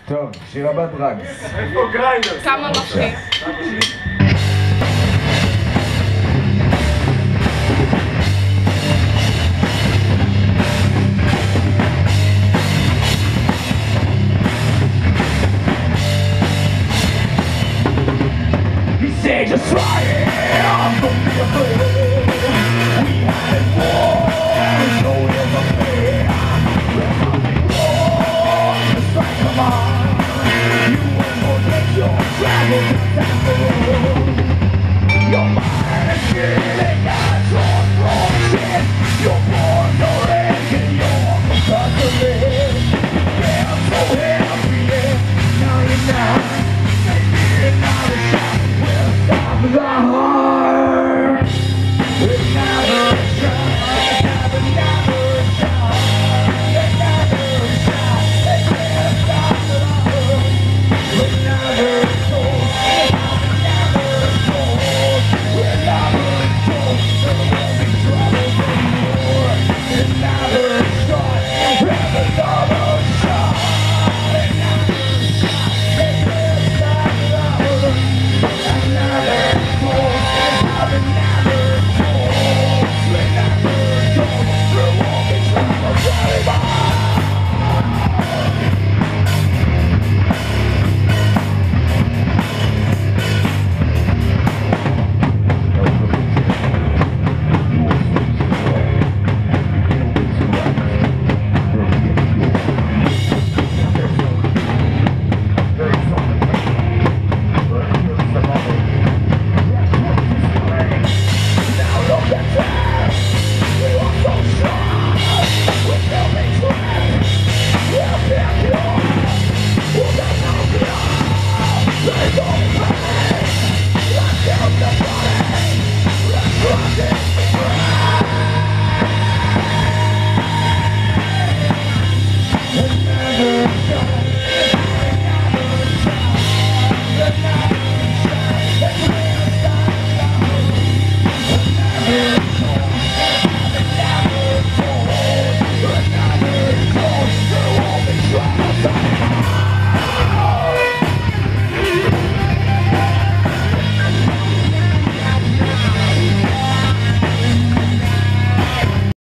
טוב, שיר הבא דרגס. איפה גריינדרס? כמה מפחיד. Say just try it, don't be afraid. We had it war, there's no ill affair. We're coming war, just like come on. You won't forget your travel example. Your mind is feeling as your throat shit. Your born no